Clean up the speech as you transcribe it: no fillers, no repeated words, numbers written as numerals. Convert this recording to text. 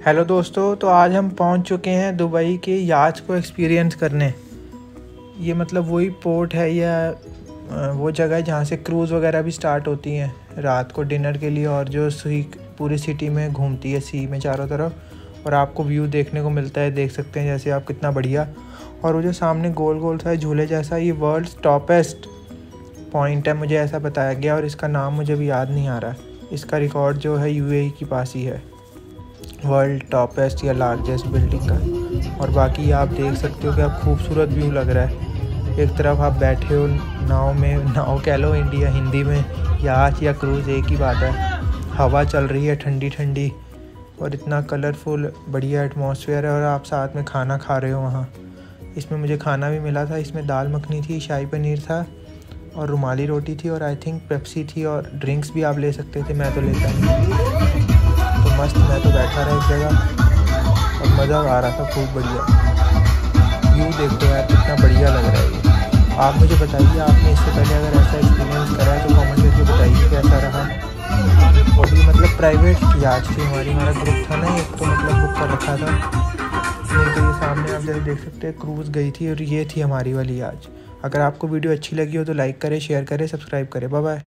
Hello दोस्तों, तो आज हम पहुंच चुके हैं दुबई के याच को एक्सपीरियंस करने। ये मतलब वही पोर्ट है या वो जगह है जहाँ से क्रूज़ वगैरह भी स्टार्ट होती हैं रात को डिनर के लिए, और जो पूरी सिटी में घूमती है सी में चारों तरफ, और आपको व्यू देखने को मिलता है। देख सकते हैं जैसे आप, कितना बढ़िया। और वो जो सामने गोल गोल सा झूले जैसा, ये वर्ल्ड्स टॉपेस्ट पॉइंट है, मुझे ऐसा बताया गया, और इसका नाम मुझे भी याद नहीं आ रहा। इसका रिकॉर्ड जो है यूएई के पास ही है, वर्ल्ड टॉपेस्ट या लार्जेस्ट बिल्डिंग का। और बाकी आप देख सकते हो कि आप खूबसूरत व्यू लग रहा है। एक तरफ आप बैठे हो नाव में, नाव कह लो इंडिया हिंदी में, याच या क्रूज़ एक ही बात है। हवा चल रही है ठंडी ठंडी, और इतना कलरफुल बढ़िया एटमॉस्फेयर है, और आप साथ में खाना खा रहे हो वहाँ। इसमें मुझे खाना भी मिला था, इसमें दाल मखनी थी, शाही पनीर था, और रुमाली रोटी थी, और आई थिंक पेप्सी थी, और ड्रिंक्स भी आप ले सकते थे। मैं तो लेता नहीं, तो मस्त मैं तो बैठा रहा एक जगह और मज़ा आ रहा था, खूब बढ़िया। व्यू देखो यार, कितना बढ़िया लग रहा है ये। आप मुझे बताइए, आपने इससे पहले अगर ऐसा एक्सपीरियंस करा है तो कमेंट करके बताइए कैसा रहा। और भी मतलब प्राइवेट याच थी हमारा ग्रुप था ना एक, तो मतलब बुक कर रखा था। नहीं तो ये सामने आप जैसे देख सकते हैं क्रूज़ गई थी, और ये थी हमारी वाली याच। अगर आपको वीडियो अच्छी लगी हो तो लाइक करें, शेयर करें, सब्सक्राइब करें। Bye bye.